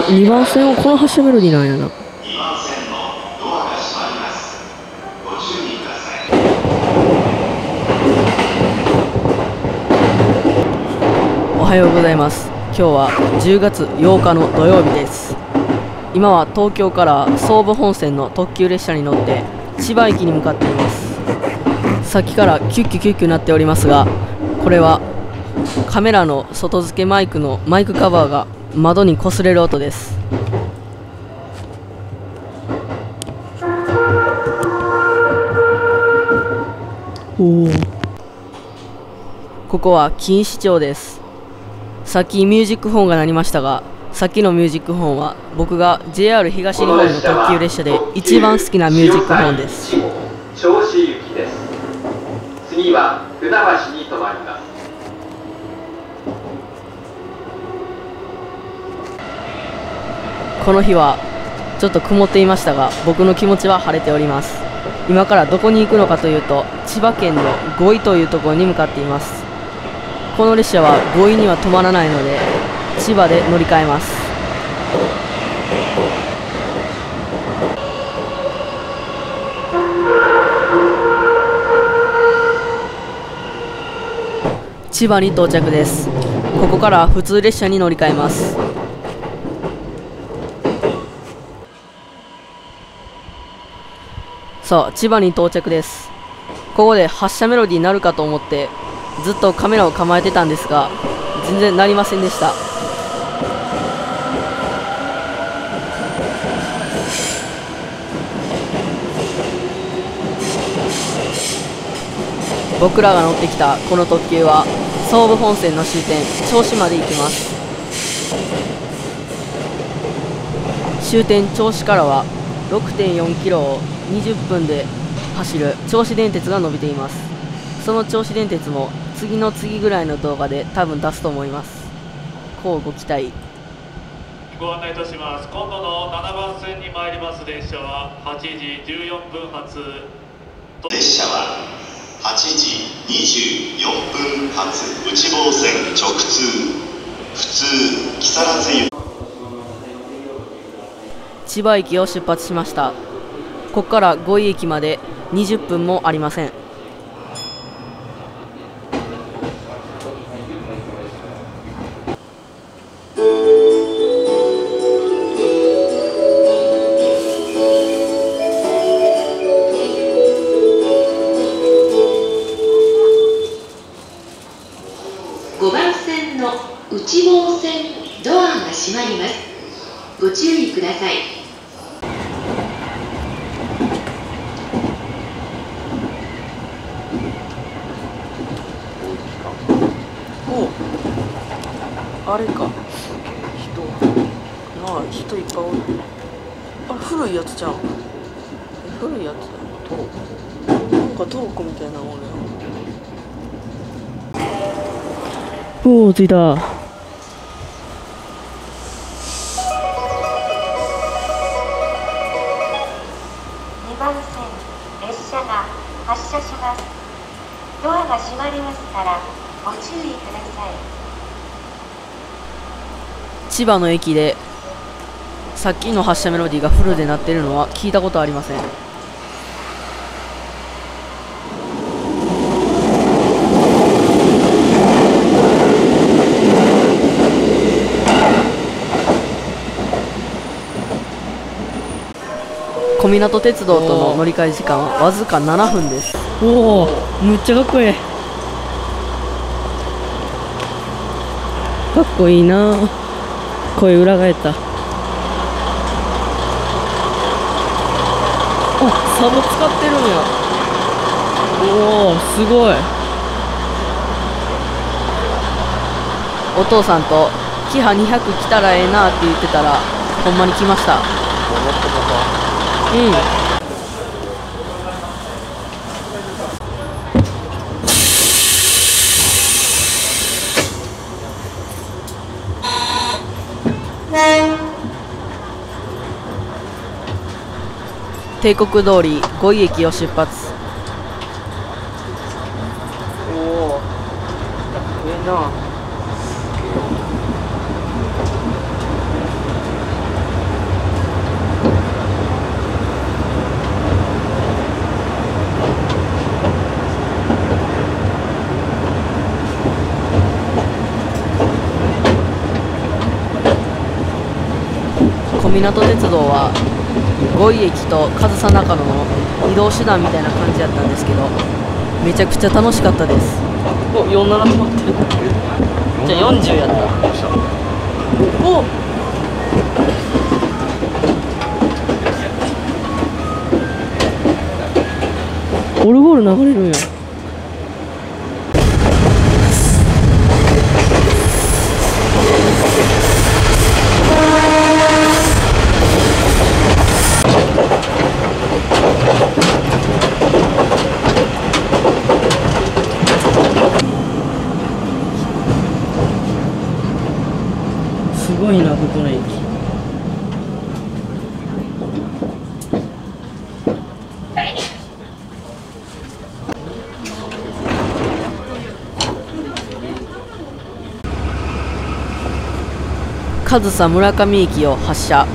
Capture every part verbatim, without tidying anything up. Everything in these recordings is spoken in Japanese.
にばん線はこの発車メロディーなんやな。おはようございます。今日はじゅうがつようかの土曜日です。今は東京から総武本線の特急列車に乗って千葉駅に向かっています。さっきからキュッキュキュッキュなっておりますが、これはカメラの外付けマイクのマイクカバーが窓に擦れる音です。おー、ここは錦糸町です。さっきミュージックホーンが鳴りましたが、さっきのミュージックホーンは僕が ジェイアール 東日本の特急列車で一番好きなミュージックホーンです。 銚子行きです。次は船橋に停まります。 この日はちょっと曇っていましたが、僕の気持ちは晴れております。今からどこに行くのかというと、千葉県の五井というところに向かっています。この列車は五井には止まらないので千葉で乗り換えます。千葉に到着です。ここから普通列車に乗り換えます。さあ、千葉に到着です。ここで発車メロディーになるかと思ってずっとカメラを構えてたんですが、全然なりませんでした。僕らが乗ってきたこの特急は総武本線の終点銚子まで行きます。終点銚子からは ろくてんよんキロをにじゅっぷんで走る銚子電鉄が伸びています。その銚子電鉄も次の次ぐらいの動画で多分出すと思います。こうご期待。 ご案内いたします。今度のななばん線に参ります列車ははちじじゅうよんぷん発。 列車ははちじにじゅうよんぷん発内房線直通普通木更津行き。 千葉駅を出発しました。ここから五井駅までにじゅっぷんもありません。 ごばん線の内房線ドアが閉まります。ご注意ください。 あれか、人なあ、人いっぱいおる。あれ古いやつじゃん。古いやつだ。なんかトークみたいなもんや。おお、着いた。 にばん線列車が発車します。ドアが閉まりますからご注意ください。 千葉の駅でさっきの発車メロディーがフルで鳴ってるのは聞いたことありません。小湊鉄道との乗り換え時間はわずかななふんです。おお、むっちゃかっこいい。かっこいいな。声裏返った。あ、サブ使ってるんや。おお、すごい。お父さんとキハにひゃく来たらええなって言ってたらほんまに来ました。うん。帝国通り五井駅を出発。おお、ええな。 湊鉄道は五井駅と上総中野の移動手段みたいな感じだったんですけど、めちゃくちゃ楽しかったです。お、よんじゅうなな止まってる。じゃあよんじゅうやった。おオルゴール流れるんや。すごいな、ここの駅。上総村上駅を発車。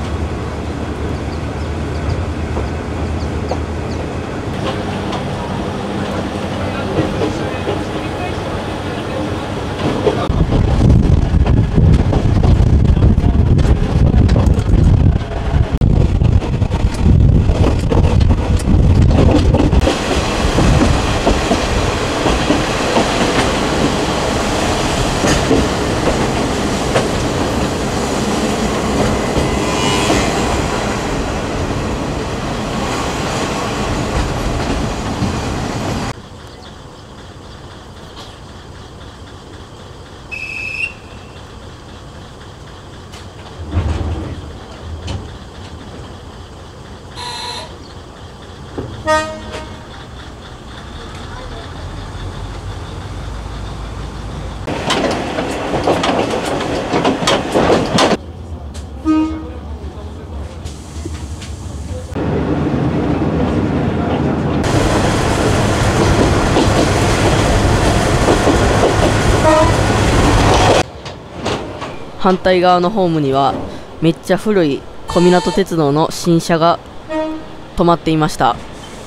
反対側のホームにはめっちゃ古い小湊鉄道の新車が止まっていました。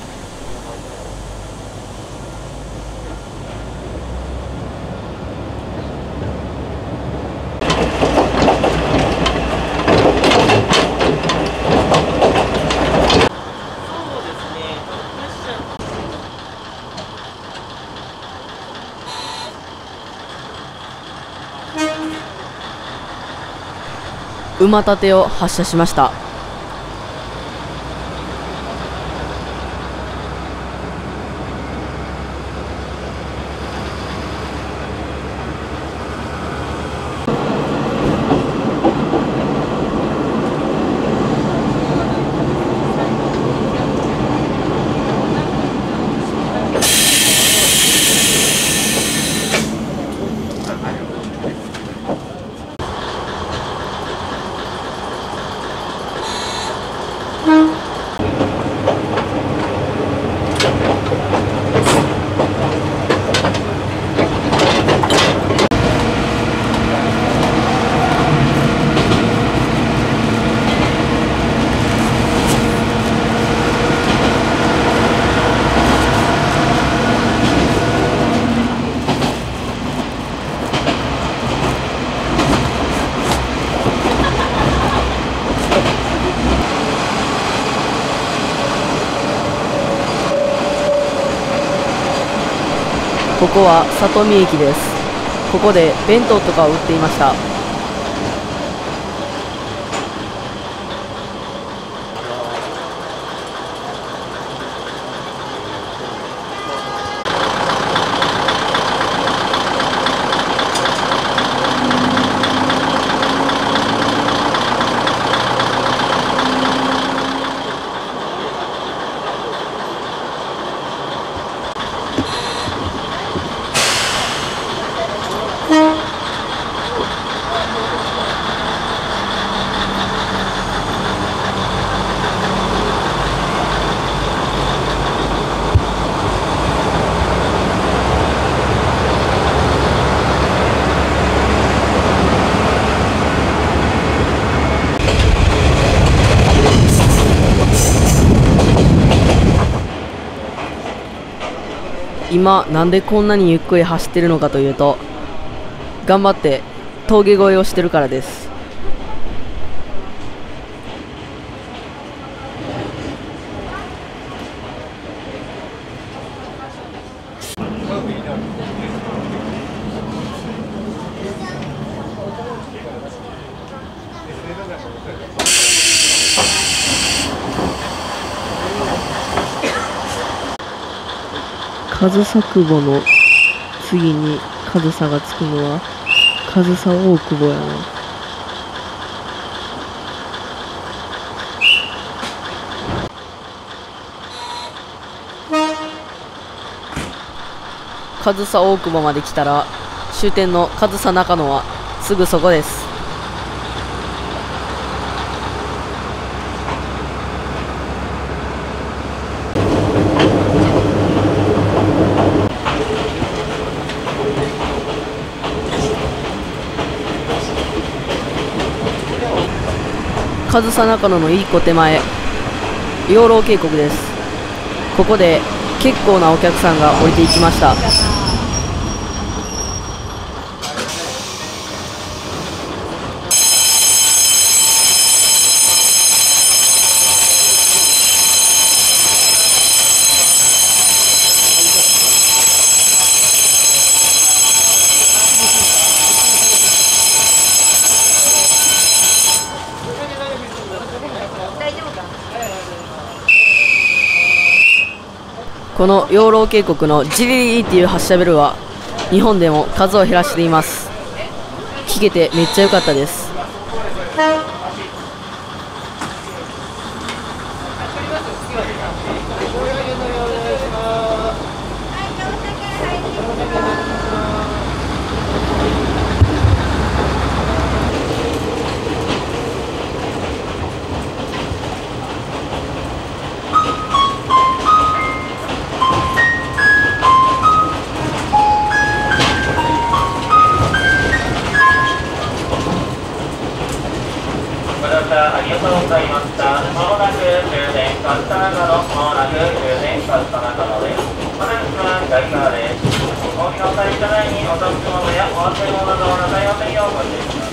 馬立を発車しました。ここは里見駅です。ここで弁当とかを売っていました。今なんでこんなにゆっくり走ってるのかというと、頑張って峠越えをしてるからです。 上総久保の次に上総がつくのは上総大久保やな。上総大久保まで来たら終点の上総中野はすぐそこです。上総中野のいっこ手前、養老渓谷です。ここで結構なお客さんが降りていきました。この養老渓谷のジリリリっていう発車ベルは日本でも数を減らしています。聞けてめっちゃ良かったです。 ありがとうございました。まもなく終電上総中野、まもなく終電上総中野です。お出口は左側です。お降りの際車内にお食べ物やお忘れ物などのないお手をお持ちします。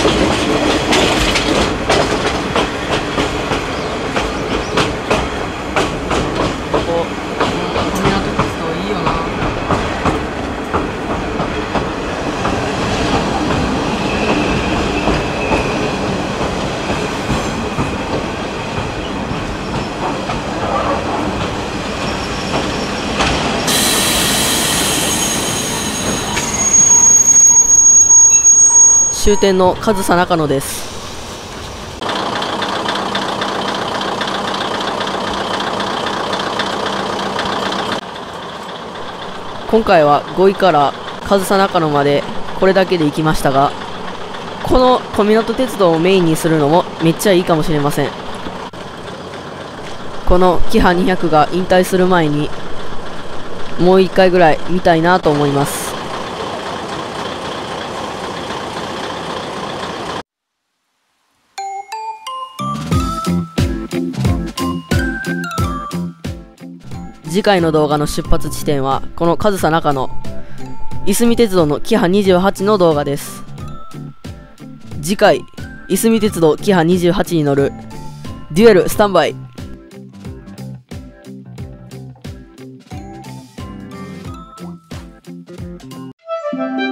ここ、小湊鉄道いいよな。終点の上総中野です。今回はごいから上総中野までこれだけで行きましたが、この小湊鉄道をメインにするのもめっちゃいいかもしれません。このキハにひゃくが引退する前にもういっかいぐらい見たいなと思います。次回の動画の出発地点はこの上総中野、いすみ鉄道のキハにじゅうはちの動画です。次回いすみ鉄道キハにじゅうはちに乗る。デュエルスタンバイ。 うん。